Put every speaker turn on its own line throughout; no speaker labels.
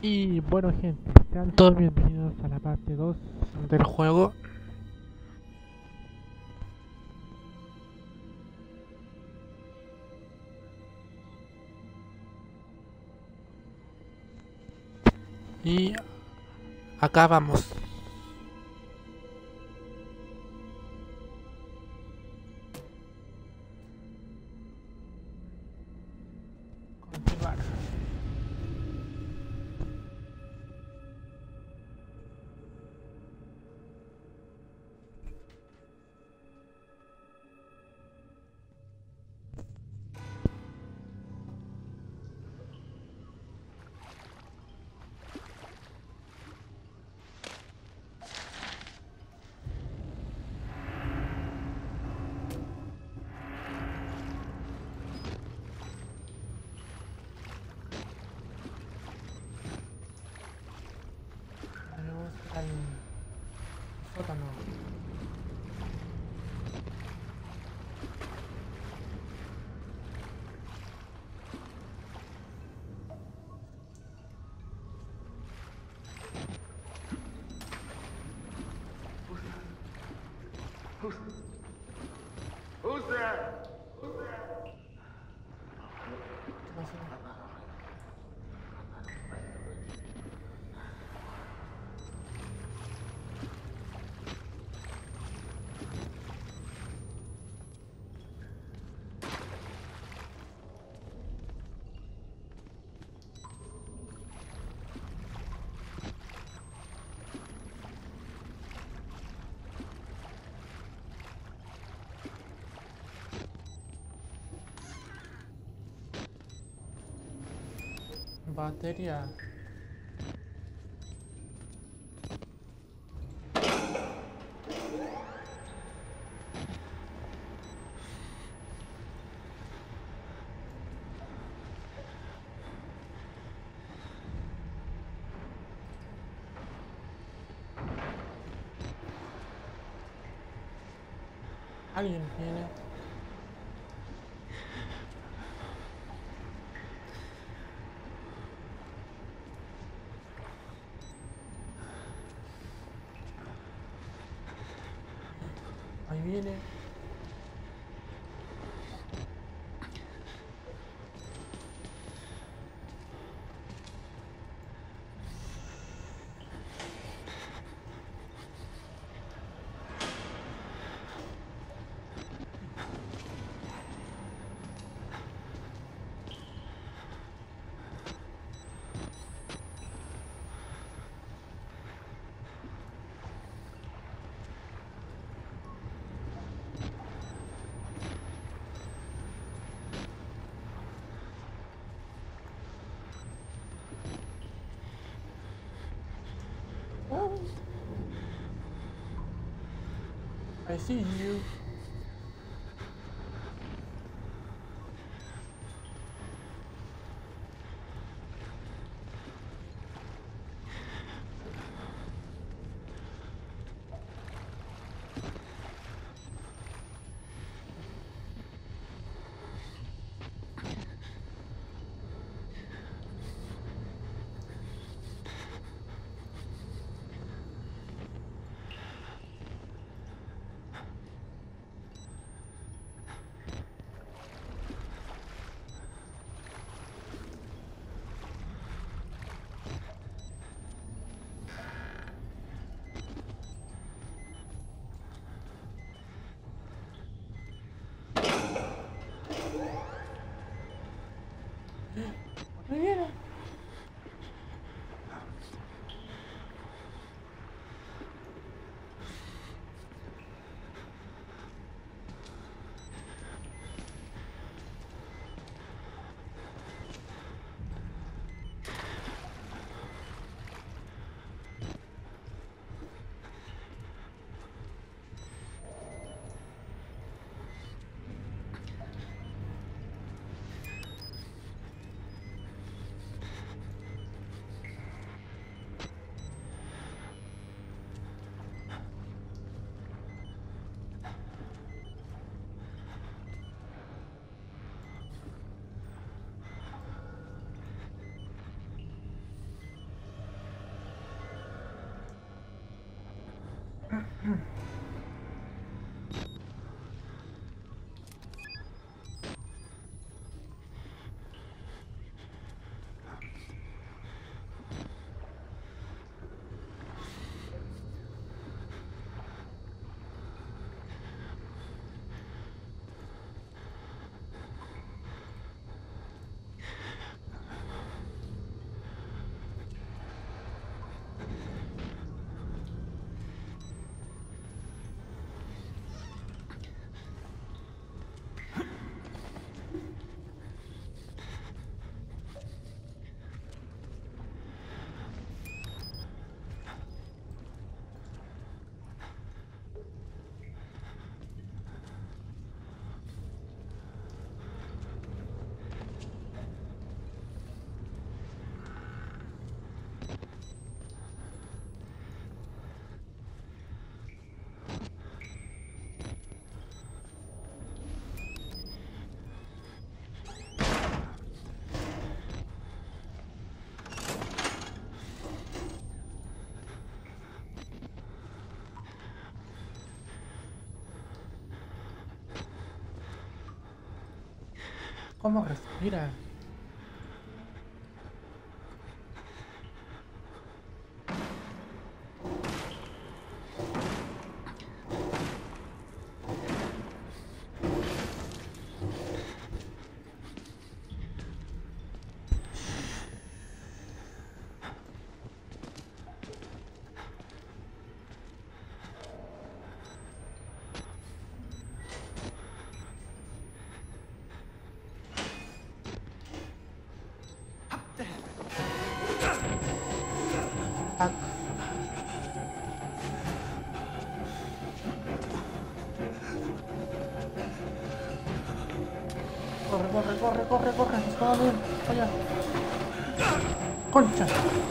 Y bueno gente, sean todos bienvenidos a la parte 2 del juego. Y acá vamos. Continuar. Tenemos al sótano.
Who's there?
¿Qué pasó? Batería. Alguien viene. Ahí viene. Oh, I see you. ¿Cómo respira? Ah, corre, corre, corre, corre, corre. Está bien. Vaya. Concha.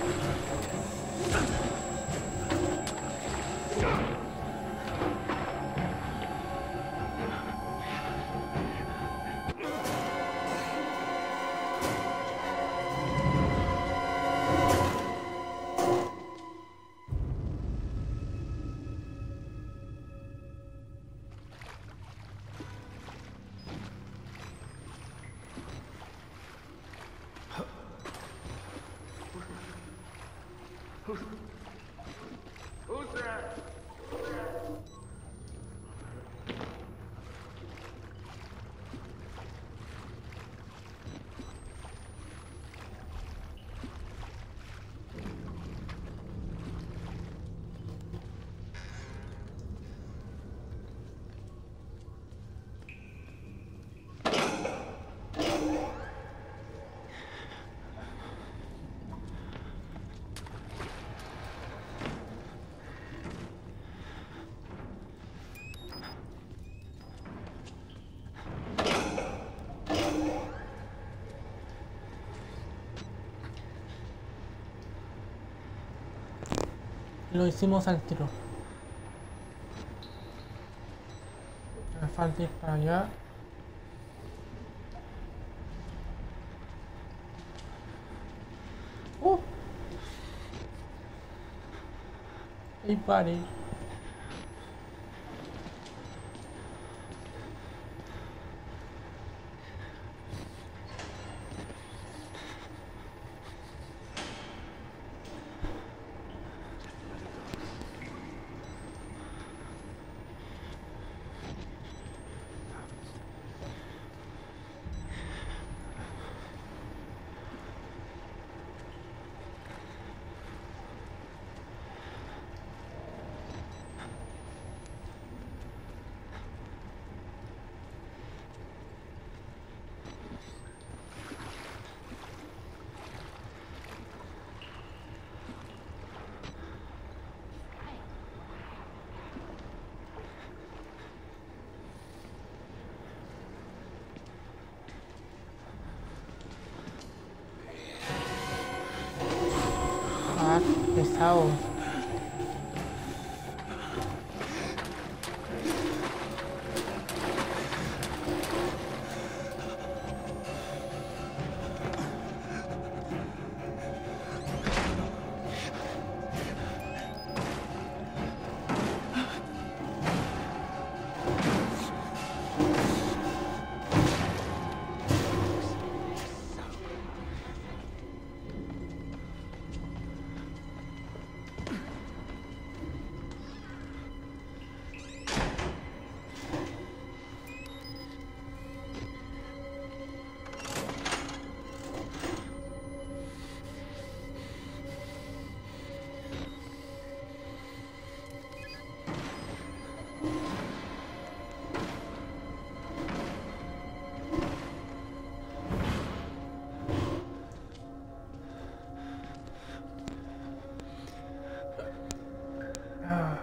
Lo hicimos al tiro. Me falta ir para allá. Hey buddy. Ah, pesado. Ah.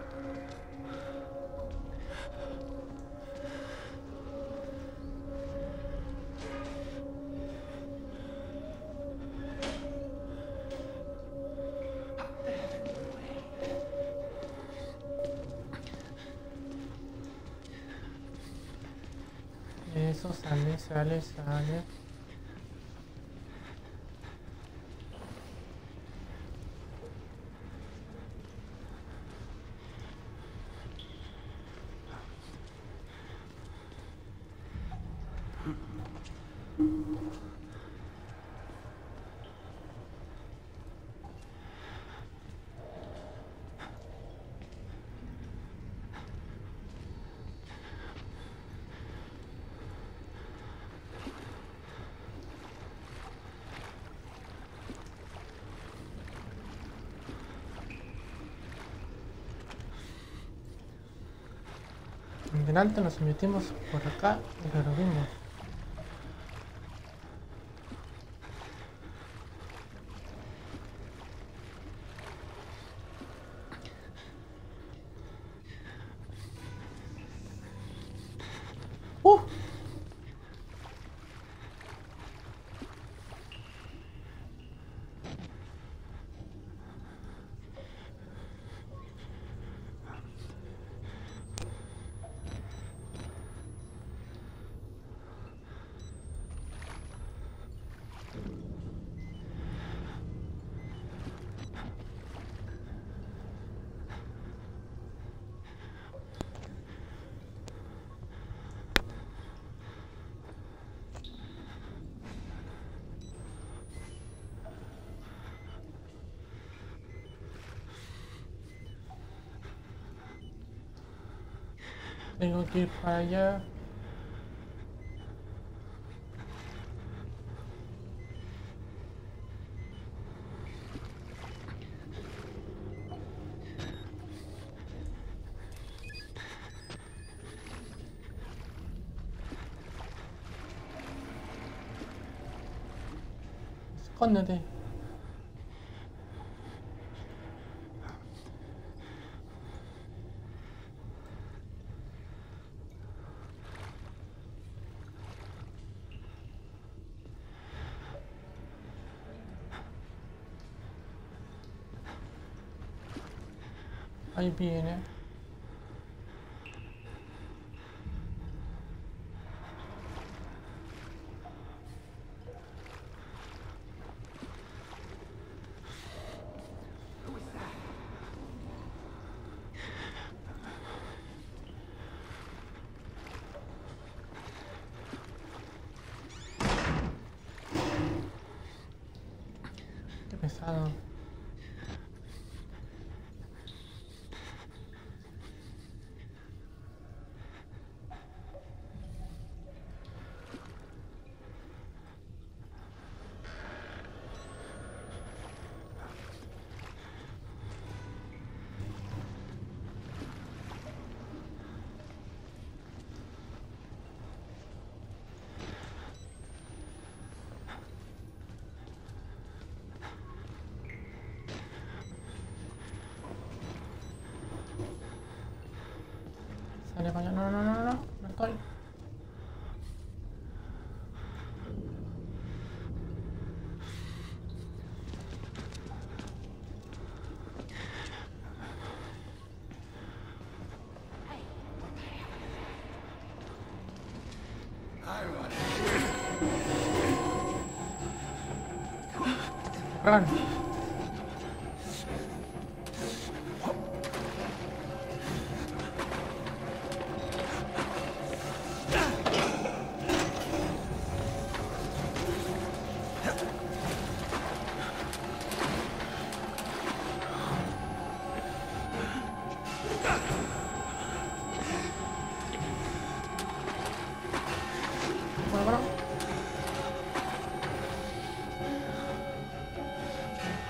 Eso sale, sale, sale. Delante nos metimos por acá y lo vimos. ¡Uh! Tengo que ir para allá. Escóndete. Ahí viene. Qué pesado. Sale, coño. No, no, no, no, no. No estoy. Run. Bueno, bueno.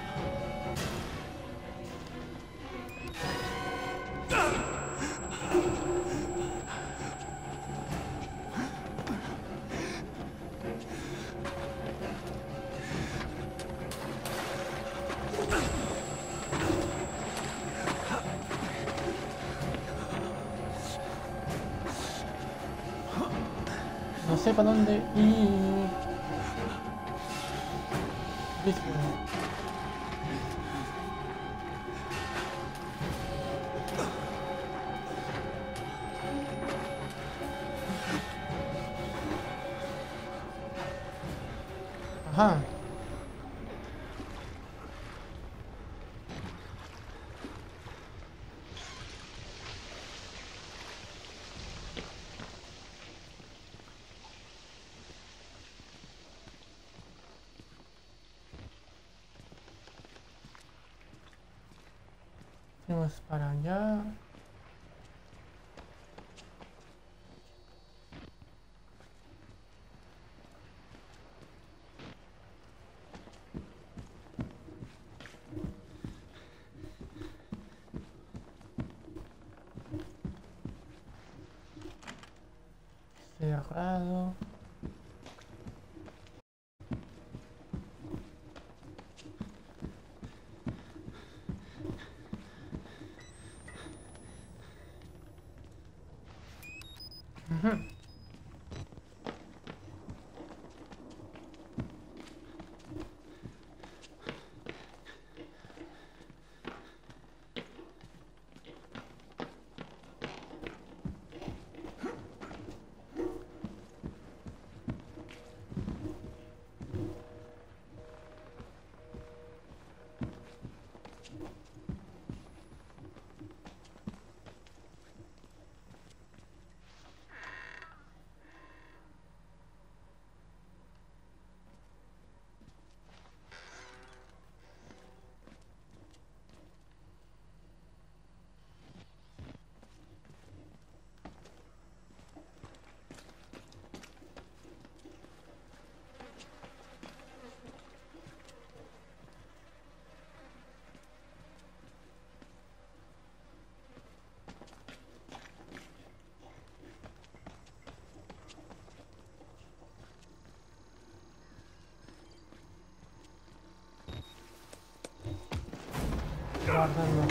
No sé para dónde ir. Listo. Ajá. Vamos para allá. Cerrado. Ujú. Guardando.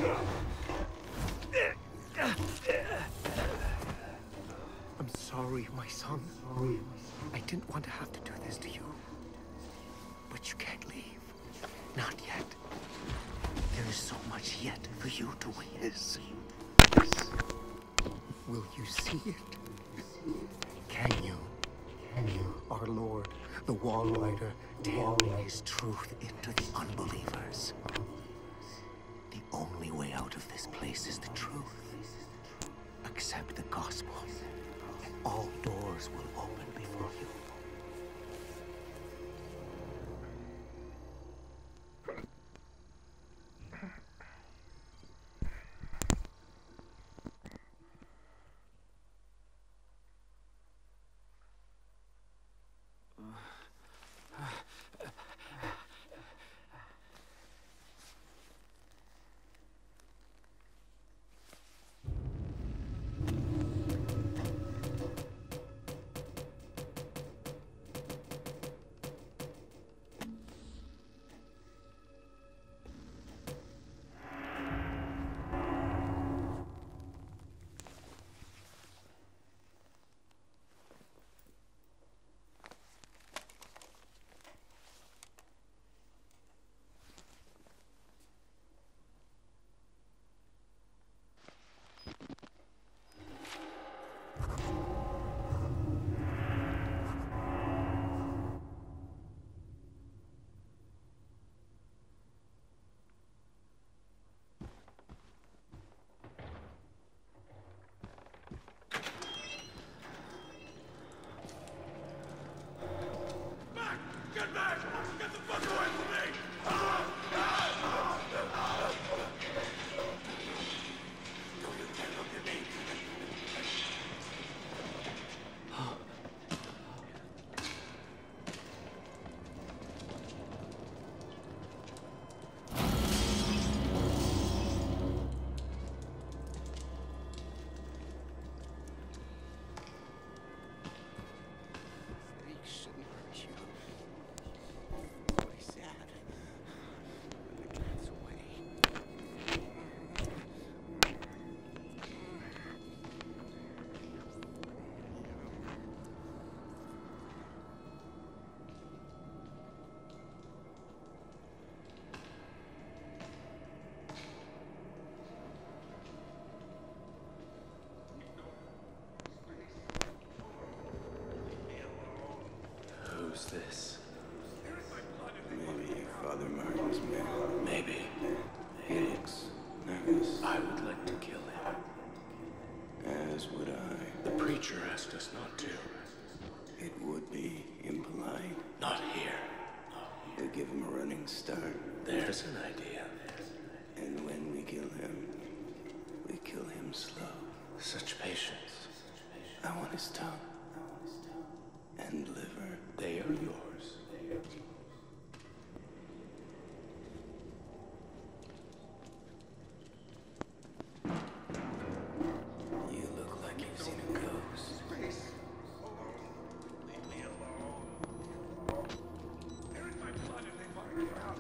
I'm sorry, my son. I didn't want to have to do this to you. But you can't leave. Not yet. There is so much yet for you to witness. Will you see it? Can you? Our Lord, the Wall Rider, tearing his truth into the unbelievers. The only way out of this place is the truth. Accept the gospel, and all doors will open before you. That one is tongue. And liver, they are yours. You look like you've seen a ghost. Leave me alone. They're in my blood and they want me out.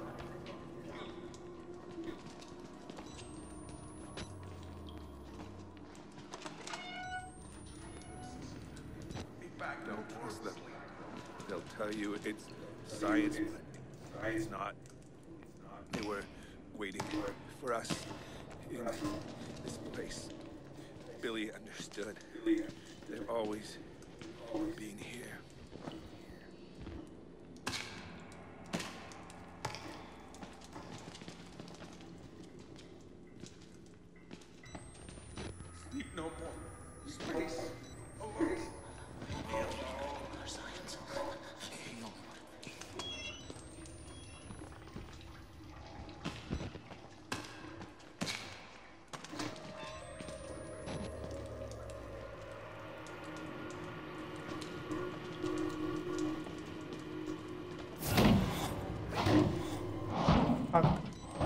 Don't trust them. They'll tell you it's science, but it's not. They were waiting for us in this place. Billy understood. They're always being here. Sleep no more. Space. Alone.
Fuck.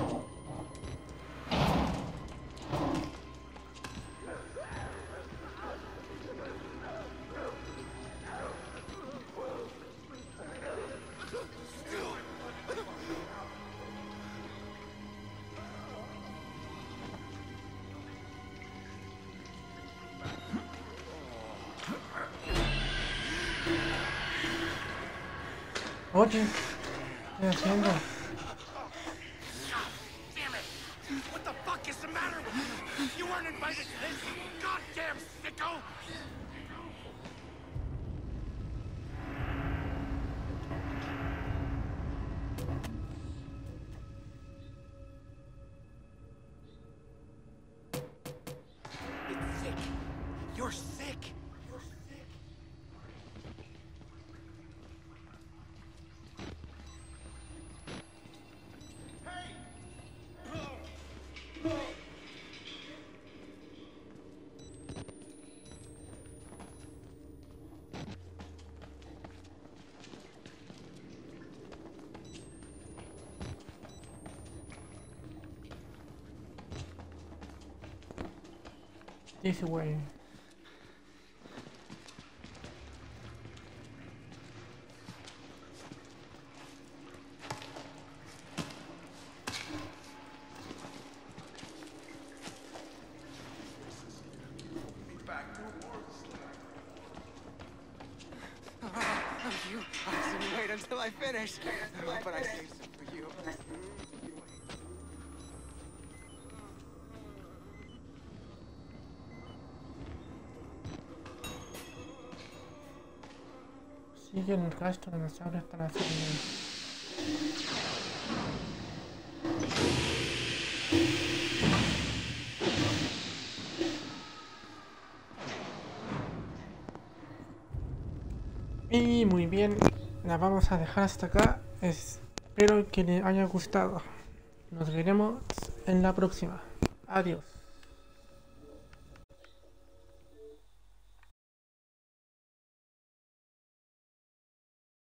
Oye, ¿qué estoy haciendo?
Damn it! What the fuck is the matter with you? You weren't invited to this! Goddamn sicko! It's sick. You're sick.
This way.
You didn't wait until I finished. But I saved some for you.
Siguen el rastro de dinosaurio hasta la salida. Y muy bien, la vamos a dejar hasta acá. Espero que les haya gustado. Nos veremos en la próxima. Adiós.